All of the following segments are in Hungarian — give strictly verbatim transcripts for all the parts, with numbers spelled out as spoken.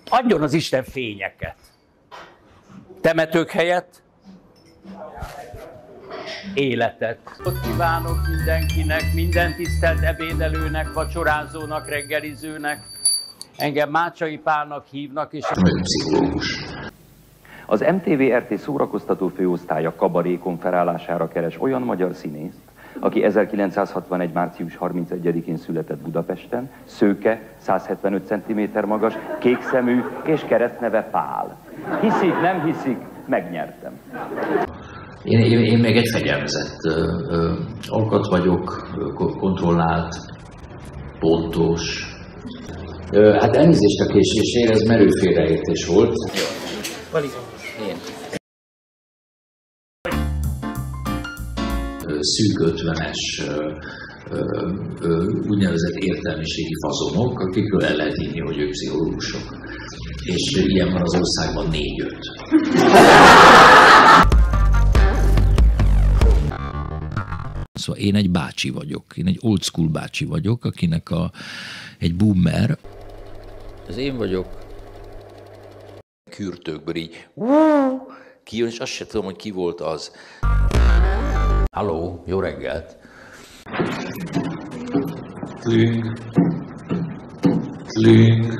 Adjon az Isten fényeket. Temetők helyett életet. Ott kívánok mindenkinek, minden tisztelt ebédelőnek, vacsorázónak, reggelizőnek. Engem Mácsai Pálnak hívnak, és... Nagyon pszichológus. Az em té vé er té szórakoztató főosztálya kabaré konferálására keres olyan magyar színészt, aki ezerkilencszázhatvanegy. március harmincegyedikén született Budapesten, szőke, száz hetvenöt centiméter magas, kékszemű és keresztneve Pál. Hiszik, nem hiszik, megnyertem. Én, én, én meg egy fegyelmezett alkat vagyok, kontrollált, pontos. Ö, hát elnézést a késésért, ez merő félreértés volt. Én. Szűk ötvenes úgynevezett értelmiségi fazonok, akikről el lehet hinni, hogy ők pszichológusok. És ilyen van az országban négy-öt. Szóval én egy bácsi vagyok, én egy old school bácsi vagyok, akinek a, egy boomer. Ez én vagyok. Kürtőkből így kijön, és azt sem tudom, hogy ki volt az. Halló, jó reggelt! Tling. Tling.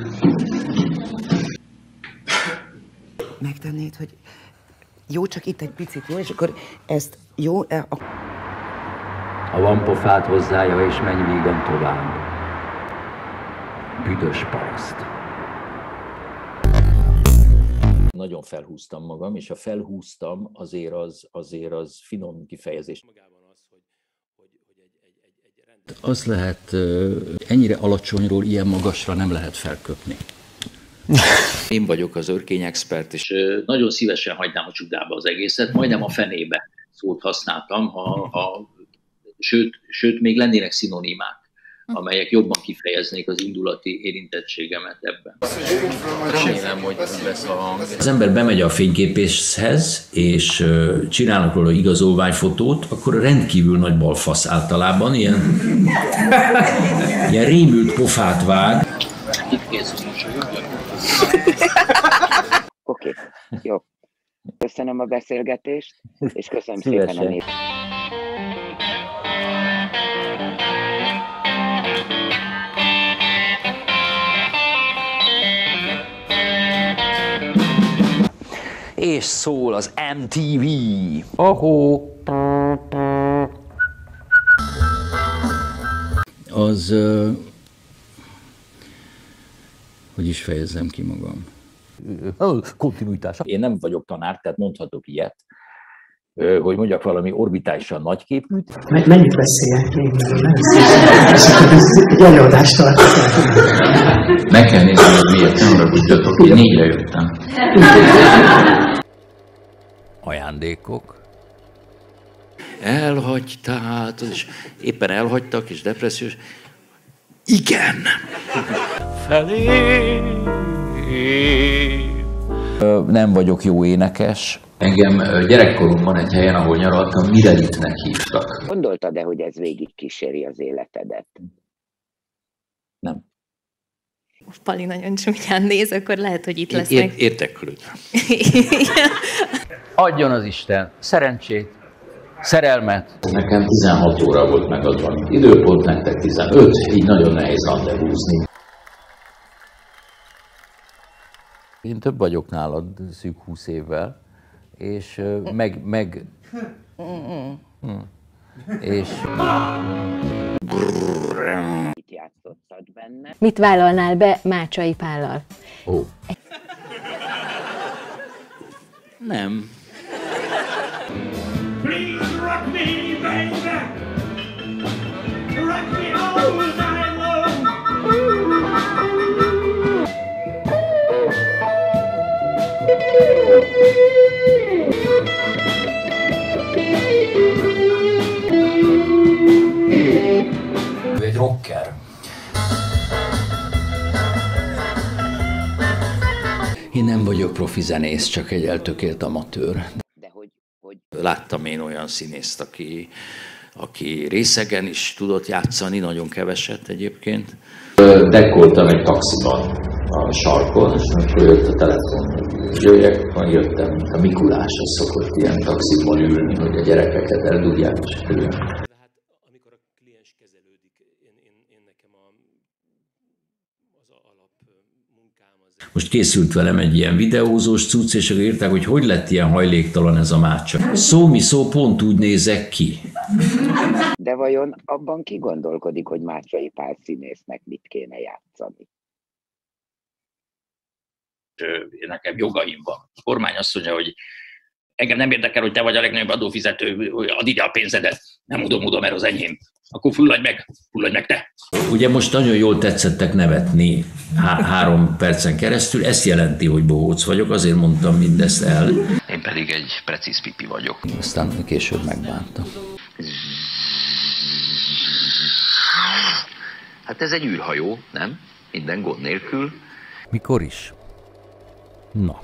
Megtennéd, hogy jó, csak itt egy picit, jó? És akkor ezt jó... A... Ha van pofát hozzája, és menj vígan tovább. Büdös paraszt. Nagyon felhúztam magam, és ha felhúztam, azért az, azért az finom kifejezés. Az lehet, ennyire alacsonyról ilyen magasra nem lehet felköpni. Én vagyok az örkény expert, és nagyon szívesen hagynám a csudába az egészet, majdnem a fenébe szót használtam, ha, ha, sőt, sőt, még lennének szinonimák, amelyek jobban kifejeznék az indulati érintettségemet ebben. Remélem, hogy lesz a hang. Az ember bemegy a fényképészhez, és csinálnak róla igazolványfotót, akkor rendkívül nagy balfasz általában, ilyen, ilyen rémült pofát vág. Itt készül mosolyogja. Oké, jó. Köszönöm a beszélgetést, és köszönöm szépen a nép. És szól az em té vé. Ahó! Az... Uh, hogy is fejezzem ki magam? Kontinuitás. Én nem vagyok tanár, tehát mondhatok ilyet, hogy mondjak valami orbitálisan nagyképűt. Mennyit beszéljek még? Egy előadást tartok. Meg kell nézni, hogy miért, nem ragudjatok, én négyre jöttem. Ajándékok. Elhagytál, és éppen elhagytak, és depressziós. Igen! Felé. Nem vagyok jó énekes. Engem gyerekkoromban egy helyen, ahol nyaraltam, Mirelitnek hívtak. Gondoltad-e, hogy ez végig kíséri az életedet? Nem. Pali nagyon csúnyán néz, akkor lehet, hogy itt lesznek. Ér, érdeklődöm. Adjon az Isten szerencsét, szerelmet. Nekem tizenhat óra volt megadva. Időpont nektek tizenöt, így nagyon nehéz randevúzni. Én több vagyok nálad szűk húsz évvel, és meg... meg és... Mit játszottad benne? Mit vállalnál be Mácsai Pállal? Ó. Nem. Please rock me, baby. Rock me all night long. Ő egy rocker. Én nem vagyok profi zenész, csak egy eltökélt amatőr. De hogy, hogy... Láttam én olyan színészt, aki, aki részegen is tudott játszani, nagyon keveset egyébként. Dekkoltam egy taxiban. a sarkon, és amikor jött a telefon, hogy jöjjek, majd jöttem, mint a Mikulás, az szokott ilyen taxiban ülni, hogy a gyerekeket eldugják, és jöjjön. De hát amikor a kliens kezelődik, én, én, én nekem a, az alap munkám az... Most készült velem egy ilyen videózós cucc, és akkor írták, hogy hogy lett ilyen hajléktalan ez a Mácsa. Szó mi szó, pont úgy nézek ki. De vajon abban ki gondolkodik, hogy Mácsai Pál színésznek mit kéne játszani? Nekem jogaim van. A kormány azt mondja, hogy engem nem érdekel, hogy te vagy a legnagyobb adófizető, add ide a pénzedet. Nem udom, udom, mert az enyém. Akkor fulladj meg, fulladj meg te. Ugye most nagyon jól tetszettek nevetni há- három percen keresztül. Ezt jelenti, hogy bohóc vagyok, azért mondtam mindezt el. Én pedig egy precíz pipi vagyok. Aztán később megbántam. Hát ez egy űrhajó, nem? Minden gond nélkül. Mikor is? Na.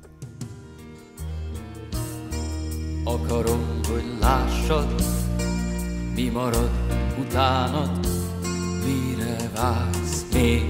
Akarom, hogy lássad, mi marad utánad, mire vársz még.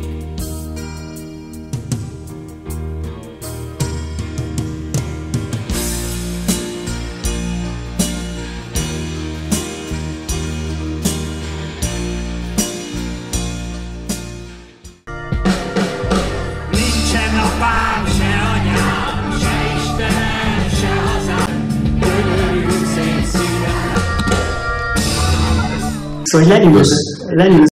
Nincsen apám, se anyám, se Istenem, se hazám, gyönyörű szép szívem. Szóval Lenin, Lenin